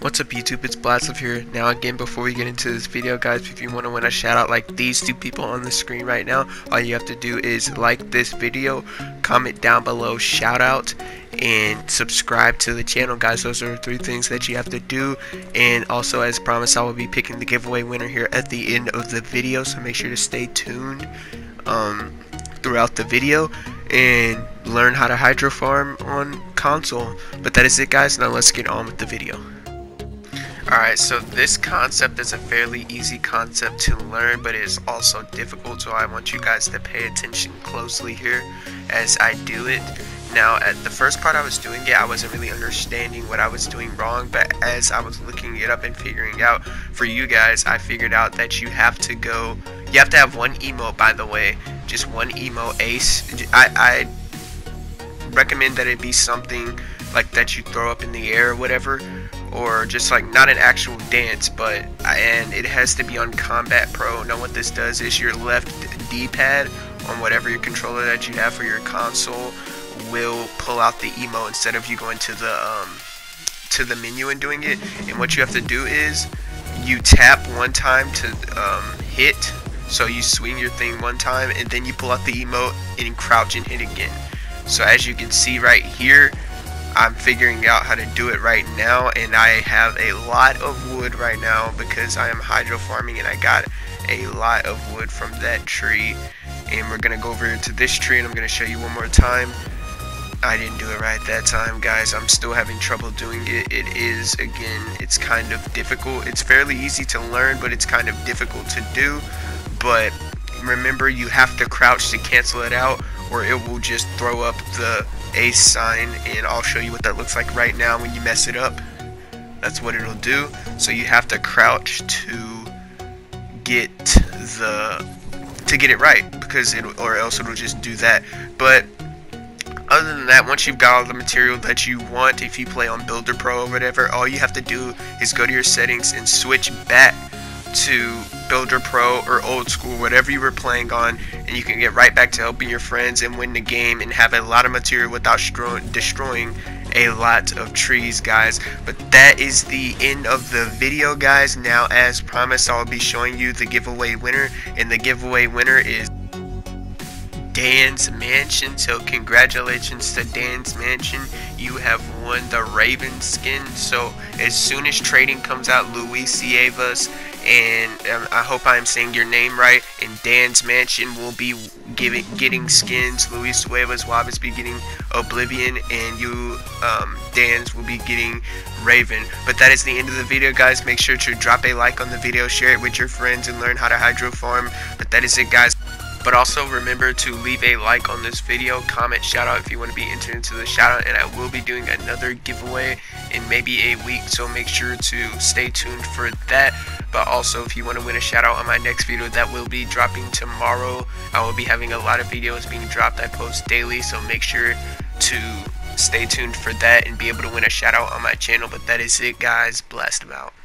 What's up YouTube, it's Blastive here. Now again, before we get into this video guys, if you want to win a shout out like these two people on the screen right now, all you have to do is like this video, comment down below shout out, and subscribe to the channel guys. Those are three things that you have to do. And also, as promised, I will be picking the giveaway winner here at the end of the video, so make sure to stay tuned throughout the video and learn how to hydro farm on console. But that is it guys, now let's get on with the video. Alright, so this concept is a fairly easy concept to learn, but it is also difficult, so I want you guys to pay attention closely here as I do it. Now, at the first part I was doing it, I wasn't really understanding what I was doing wrong, but as I was looking it up and figuring out for you guys, I figured out that you have to have one emote, by the way, just one emote ace. I recommend that it be something like that you throw up in the air or whatever, or just like not an actual dance, and it has to be on Combat Pro. Now what this does is your left D-pad on whatever your controller that you have for your console will pull out the emote instead of you going to the menu and doing it. And what you have to do is you tap one time to hit, so you swing your thing one time and then you pull out the emote and crouch and hit again. So as you can see right here, I'm figuring out how to do it right now, and I have a lot of wood right now because I am hydro farming and I got a lot of wood from that tree. And we're gonna go over to this tree and I'm gonna show you one more time. I didn't do it right that time guys, I'm still having trouble doing it. It is, again, it's kind of difficult. It's fairly easy to learn, but it's kind of difficult to do. But remember, you have to crouch to cancel it out, or it will just throw up the ace sign, and I'll show you what that looks like right now when you mess it up. That's what it'll do. So you have to crouch to get it right, because or else it'll just do that. But other than that, once you've got all the material that you want, if you play on Builder Pro or whatever, all you have to do is go to your settings and switch back to Builder Pro or Old School, whatever you were playing on, and you can get right back to helping your friends and win the game and have a lot of material without destroying a lot of trees guys. But that is the end of the video guys. Now, as promised, I'll be showing you the giveaway winner, and the giveaway winner is Dan's Mansion. So congratulations to Dan's Mansion, you have won the Raven skin. So as soon as trading comes out, Luis Cuevas, and I hope I'm saying your name right, and Dan's Mansion will be getting skins. Luis Cuevas will obviously be getting Oblivion, and you Dan's will be getting Raven. But that is the end of the video guys. Make sure to drop a like on the video, share it with your friends, and learn how to hydro farm. But that is it guys. But also remember to leave a like on this video, comment, shout out if you want to be entered into the shout out, and I will be doing another giveaway in maybe a week, so make sure to stay tuned for that. But also, if you want to win a shout out on my next video that will be dropping tomorrow, I will be having a lot of videos being dropped. I post daily, so make sure to stay tuned for that and be able to win a shout out on my channel. But that is it guys, blast them out.